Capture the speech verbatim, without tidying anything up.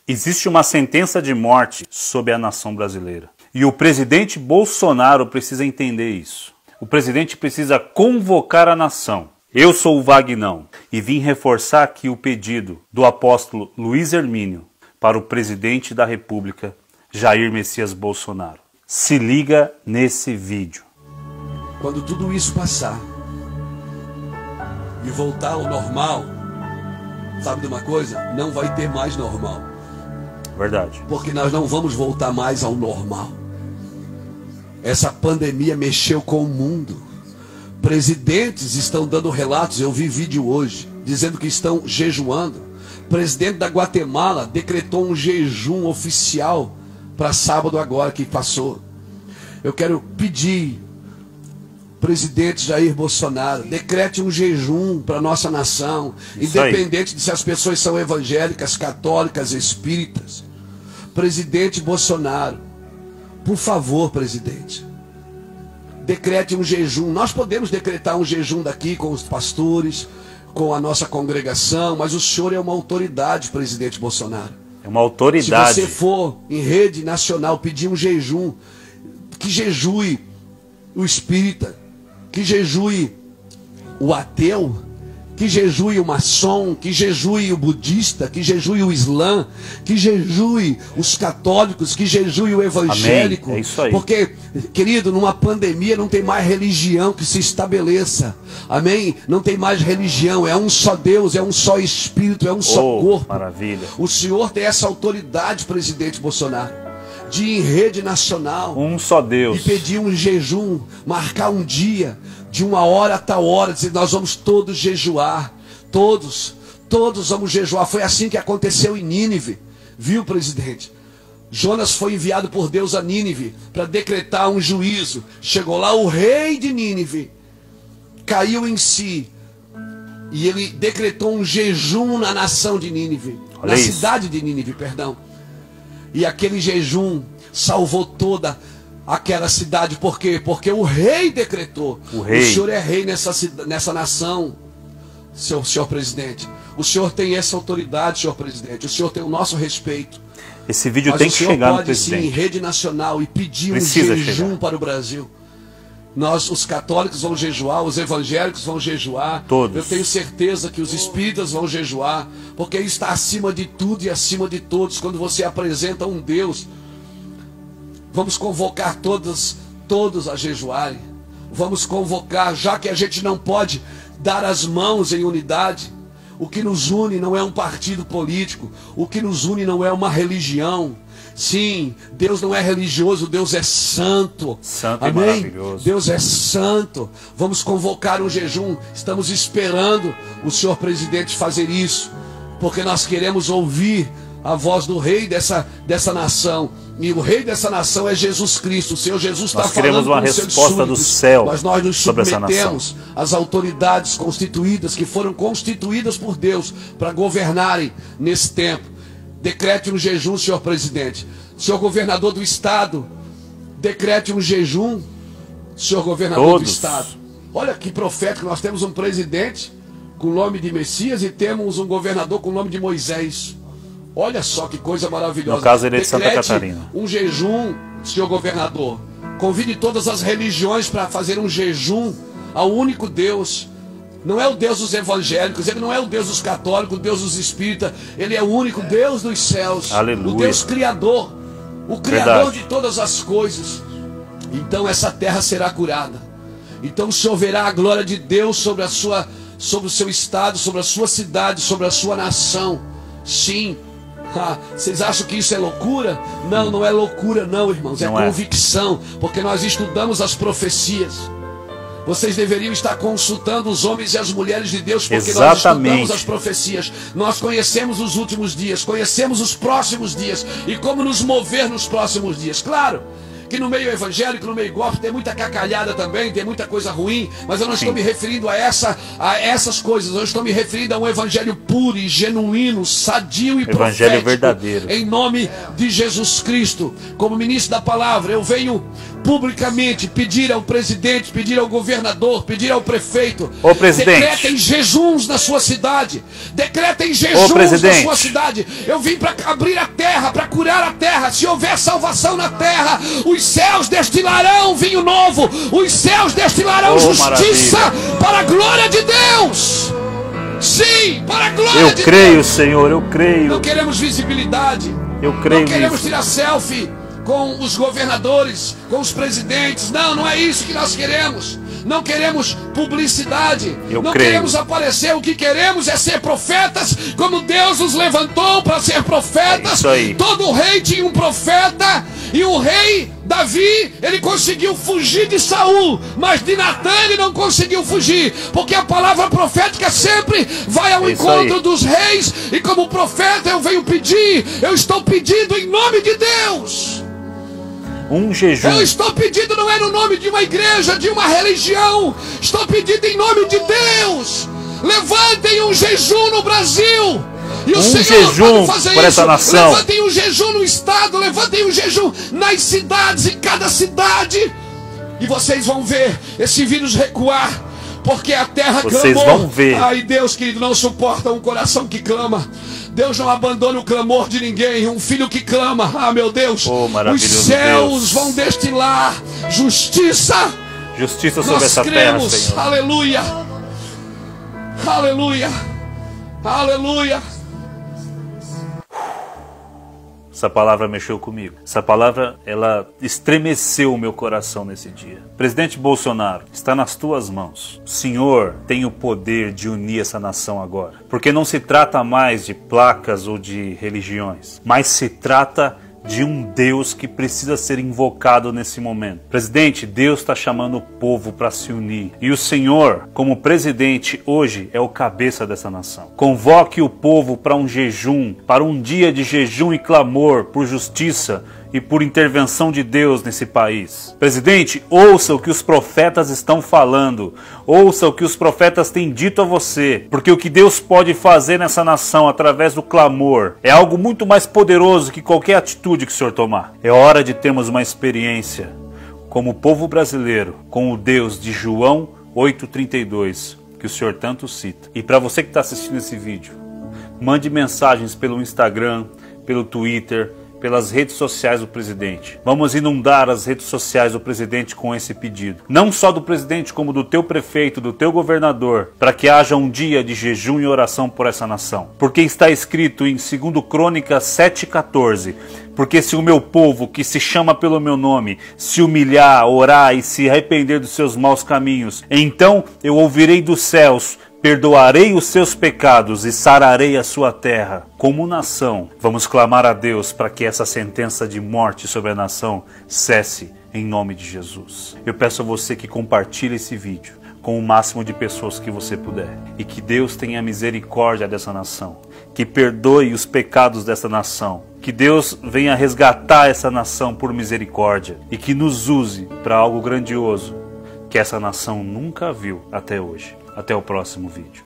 Existe uma sentença de morte sobre a nação brasileira. E o presidente Bolsonaro precisa entender isso. O presidente precisa convocar a nação. Eu sou o Vagnão e vim reforçar aqui o pedido do apóstolo Luiz Hermínio para o presidente da República, Jair Messias Bolsonaro. Se liga nesse vídeo. Quando tudo isso passar e voltar ao normal, sabe de uma coisa? Não vai ter mais normal. Verdade. Porque nós não vamos voltar mais ao normal. Essa pandemia mexeu com o mundo. Presidentes estão dando relatos, eu vi vídeo hoje, dizendo que estão jejuando. O presidente da Guatemala decretou um jejum oficial para sábado agora que passou. Eu quero pedir, presidente Jair Bolsonaro, decrete um jejum para nossa nação, Isso independente aí. de se as pessoas são evangélicas, católicas, espíritas. Presidente Bolsonaro, por favor, presidente, decrete um jejum. Nós podemos decretar um jejum daqui com os pastores, com a nossa congregação, mas o senhor é uma autoridade, presidente Bolsonaro. É uma autoridade. Se você for em rede nacional pedir um jejum, que jejue o espírita, que jejue o ateu, que jejue o maçom, que jejue o budista, que jejue o islã, que jejue os católicos, que jejue o evangélico. Amém. É isso aí. Porque, querido, numa pandemia não tem mais religião que se estabeleça. Amém? Não tem mais religião, é um só Deus, é um só Espírito, é um só Oh, corpo. maravilha. O senhor tem essa autoridade, presidente Bolsonaro, de ir em rede nacional Um só Deus. e pedir um jejum, marcar um dia, de uma hora a tal hora, dizer, nós vamos todos jejuar, todos, todos vamos jejuar. Foi assim que aconteceu em Nínive, viu, presidente? Jonas foi enviado por Deus a Nínive para decretar um juízo. Chegou lá o rei de Nínive, caiu em si, e ele decretou um jejum na nação de Nínive, Olha na isso. cidade de Nínive, perdão. E aquele jejum salvou toda aquela cidade. Por quê? Porque o rei decretou. O rei. O senhor é rei nessa, nessa nação, senhor, senhor presidente. O senhor tem essa autoridade, senhor presidente. O senhor tem o nosso respeito. Esse vídeo Mas tem o que senhor chegar no pode sim em presidente. rede nacional e pedir Precisa um jejum chegar. para o Brasil. Nós, os católicos, vão jejuar, os evangélicos vão jejuar. Todos. Eu tenho certeza que os espíritas vão jejuar, porque isso está acima de tudo e acima de todos. Quando você apresenta um Deus, vamos convocar todos, todos a jejuarem. Vamos convocar, já que a gente não pode dar as mãos em unidade. O que nos une não é um partido político. O que nos une não é uma religião. Sim, Deus não é religioso, Deus é santo. Santo e Amém? maravilhoso. Deus é santo. Vamos convocar um jejum. Estamos esperando o senhor presidente fazer isso, porque nós queremos ouvir a voz do rei dessa, dessa nação. E o rei dessa nação é Jesus Cristo. O Senhor Jesus está Nós falando queremos uma com os seus resposta do súditos, céu mas nós nos sobre essa submetemos às autoridades constituídas, que foram constituídas por Deus para governarem nesse tempo. Decrete um jejum, senhor presidente. Senhor governador do estado, decrete um jejum, senhor governador Todos. do estado. Olha que profético, nós temos um presidente com o nome de Messias e temos um governador com o nome de Moisés. Olha só que coisa maravilhosa. No caso, ele é de Santa Decrete Catarina. um jejum, senhor governador. Convide todas as religiões para fazer um jejum ao único Deus. Não é o Deus dos evangélicos, ele não é o Deus dos católicos, o Deus dos espíritas. Ele é o único Deus dos céus. Aleluia. O Deus criador. O criador Verdade. de todas as coisas. Então essa terra será curada. Então o Senhor verá a glória de Deus sobre a sua, sobre o seu estado, sobre a sua cidade, sobre a sua nação. Sim. Ah, vocês acham que isso é loucura? Não, não é loucura não, irmãos. É Não é. convicção, porque nós estudamos as profecias. Vocês deveriam estar consultando os homens e as mulheres de Deus, porque nós Exatamente. estudamos as profecias. Nós conhecemos os últimos dias, conhecemos os próximos dias e como nos mover nos próximos dias. Claro que no meio evangélico, no meio gospel, tem muita cacalhada também, tem muita coisa ruim, mas eu não estou Sim. me referindo a, essa, a essas coisas. Eu estou me referindo a um evangelho puro e genuíno, sadio e Evangelho profético, verdadeiro. em nome de Jesus Cristo. Como ministro da palavra, eu venho publicamente pedir ao presidente, pedir ao governador, pedir ao prefeito, Ô, presidente. decretem jejuns na sua cidade, decretem jejuns na sua cidade. Eu vim para abrir a terra, para curar a terra. Se houver salvação na terra, os céus destilarão vinho novo, os céus destilarão oh, justiça maravilha. para a glória de Deus. Sim, para a glória eu de creio, Deus. Senhor, eu creio. Não queremos visibilidade. Eu creio Não queremos nisso. tirar selfie com os governadores, com os presidentes. Não, não é isso que nós queremos. Não queremos publicidade. Eu não creio. queremos aparecer. O que queremos é ser profetas, como Deus nos levantou para ser profetas. É isso aí. Todo rei tinha um profeta. E o rei Davi, ele conseguiu fugir de Saul, mas de Natã ele não conseguiu fugir, porque a palavra profética sempre vai ao É isso encontro aí. dos reis. E como profeta eu venho pedir, eu estou pedindo em nome de Deus. Um jejum. Eu estou pedindo, não é no nome de uma igreja, de uma religião. Estou pedindo em nome de Deus. Levantem um jejum no Brasil. E o Um Senhor jejum pode fazer por essa isso. nação. Levantem um jejum no estado, levantem um jejum nas cidades, em cada cidade. E vocês vão ver esse vírus recuar, porque a terra Vocês clamou. vão ver. Ai, Deus querido, não suporta um coração que clama. Deus não abandona o clamor de ninguém. Um filho que clama, ah meu Deus, Oh, os maravilhoso céus Deus. vão destilar justiça. Justiça sobre Nós essa terra, cremos, Senhor. aleluia, aleluia, aleluia. Essa palavra mexeu comigo. Essa palavra, ela estremeceu o meu coração nesse dia. Presidente Bolsonaro, está nas tuas mãos. O Senhor tem o poder de unir essa nação agora. Porque não se trata mais de placas ou de religiões, mas se trata de um Deus que precisa ser invocado nesse momento. Presidente, Deus está chamando o povo para se unir. E o Senhor, como presidente, hoje é o cabeça dessa nação. Convoque o povo para um jejum, para um dia de jejum e clamor por justiça e por intervenção de Deus nesse país. Presidente, ouça o que os profetas estão falando. Ouça o que os profetas têm dito a você. Porque o que Deus pode fazer nessa nação através do clamor é algo muito mais poderoso que qualquer atitude que o senhor tomar. É hora de termos uma experiência como povo brasileiro com o Deus de João oito, trinta e dois, que o senhor tanto cita. E para você que está assistindo esse vídeo, mande mensagens pelo Instagram, pelo Twitter, pelas redes sociais do presidente. Vamos inundar as redes sociais do presidente com esse pedido. Não só do presidente, como do teu prefeito, do teu governador, para que haja um dia de jejum e oração por essa nação. Porque está escrito em Segunda Crônicas sete, quatorze, porque se o meu povo, que se chama pelo meu nome, se humilhar, orar e se arrepender dos seus maus caminhos, então eu ouvirei dos céus, perdoarei os seus pecados e sararei a sua terra. Como nação, vamos clamar a Deus para que essa sentença de morte sobre a nação cesse em nome de Jesus. Eu peço a você que compartilhe esse vídeo com o máximo de pessoas que você puder. E que Deus tenha misericórdia dessa nação. Que perdoe os pecados dessa nação. Que Deus venha resgatar essa nação por misericórdia. E que nos use para algo grandioso que essa nação nunca viu até hoje. Até o próximo vídeo.